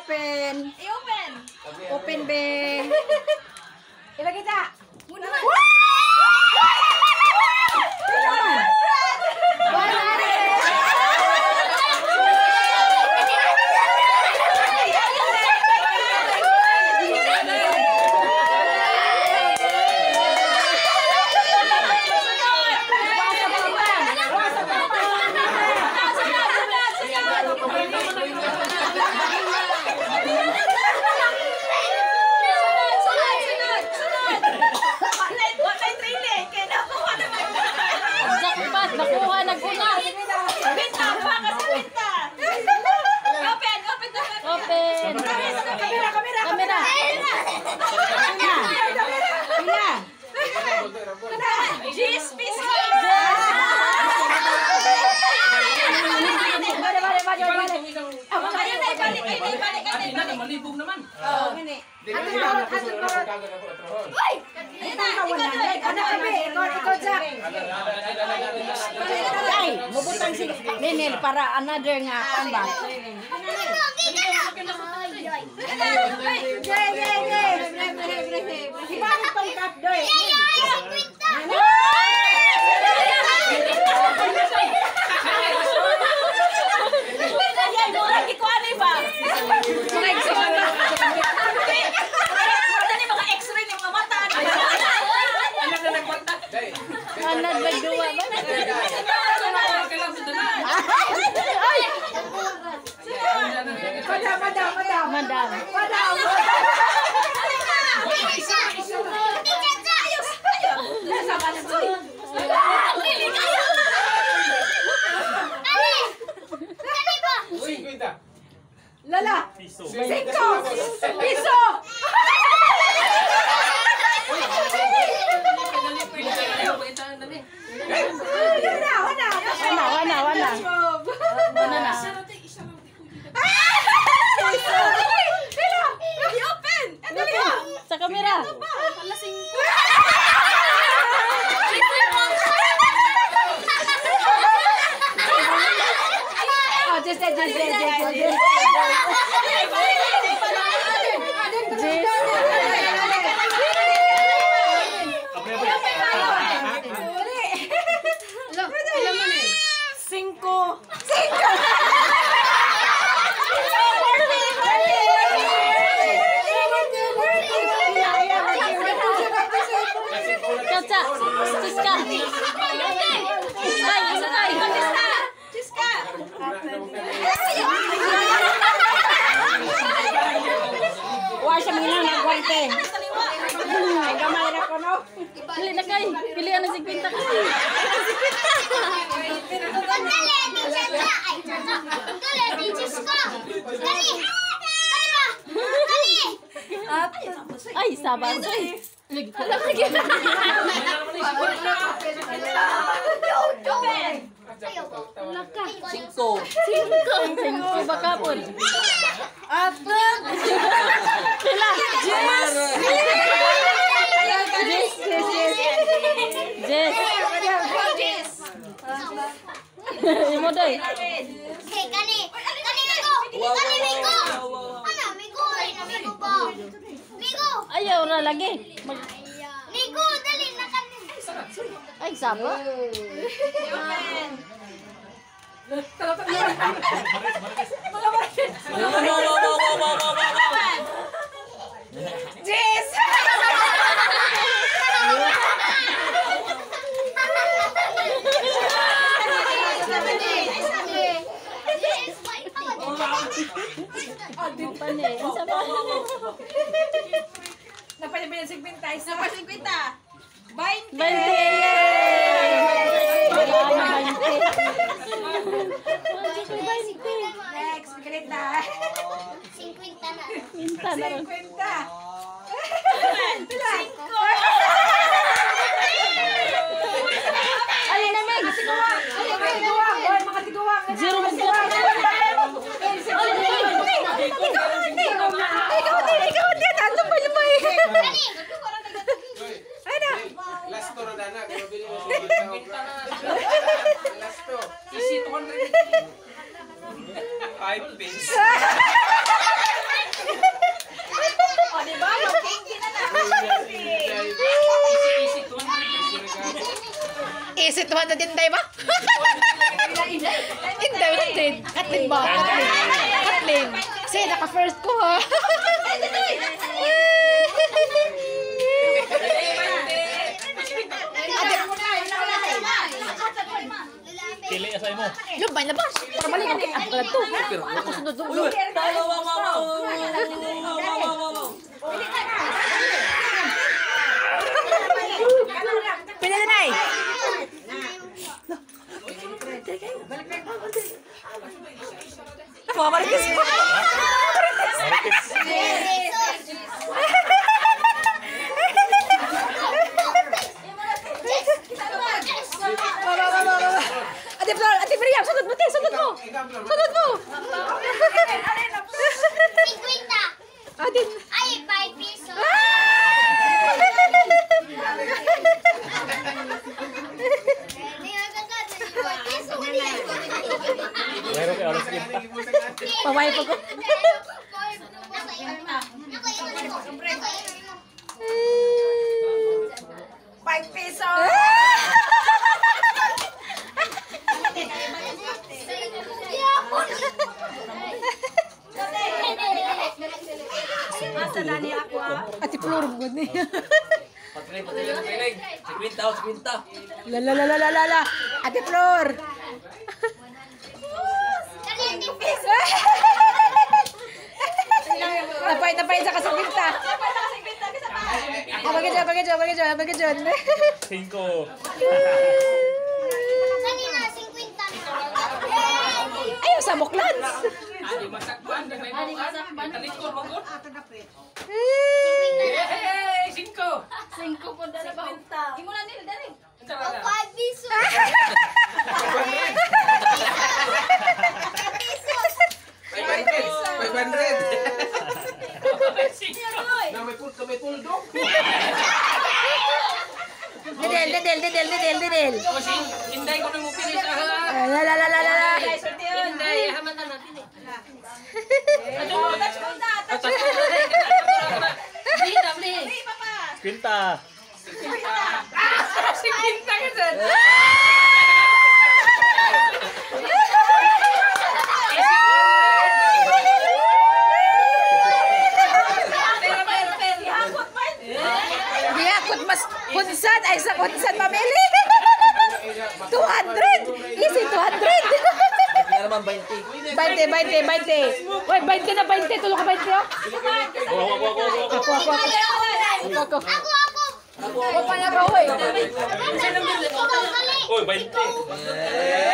open. I-open. Open, be. Iba kita. Muna. Nakuha, nagkunat. Binta, baka sa binta. Open, open, open. Open. Kamera, kamera, Kamera. Pila. Cheese piece. Malibog naman. Oh, gani. Uy! Ayun na, ikaw Jack. Ay, mabutang si Nenel para another nga pamba. Ibalik tong cup doy. Anad bagduwa ba? Madam. Lala. Piso. Piso. Wana na. Sa kamera. Oh, just. Caca, Siska. Siska. Wah, siya mga nagwante. Ay, gamay na ko, no? Pili na kayo. Pilihan na 50 kasi. 50. Ay, sabar ko eh. Cinco baka po. Atat. Pila. Yes. Imo day. Kani Migo. Ano, Migo ba? Migo. Ayaw na lagi. Migo, dali na kani. Ay, saba. Yes! Napalibin ang 50. Isa pa 50. 20. Next, pikilit na. 50 na. 50. Pila? 5. Ay, namig. Ay, mga tiguwang. Zero mo po. Ikaw, ano ba yung may? Ay na. Last to na na. Last to. Easy 200. 5 pins. 200 Inday ba? Inday. Katlin ba? Katlin. Sige, naka-first ko ha. Pili asay mo. Lumbay na ba? Para mali ako. Ako ka to. Ako sunod-sunod. Pili na na eh. Mga marites mo. Ate Miriam, sunod mo, te, sunod mo. Sunod mo. 50. Ate. Ay, 5 pesos. Meron kayo alas 50. Paway pa ko. Ate Flor mo niya. Patring. 50. La. Ate Flor. Napay sa kasapinta. Bagay dyan. 5. Kanina, 50 na. Ayaw, sa Moklans. Adi masakban, may masakban. Talikod magod. Eh, 5. 5 po dala ba? Imo na nila dali. 5 pesos. May puldok. Dedel. Kasi Inday ko na mo pili sa La. Inday, hamatan natin eh. Quinta. Giyakot mas kunsan ay sa kunsan mamili. 200. Easy 200. Hindi naman 20. 20. Uy, 20 na 20. Tulong ka 20 oh. Ako. Ako pa na ba, uy. Oy, 20.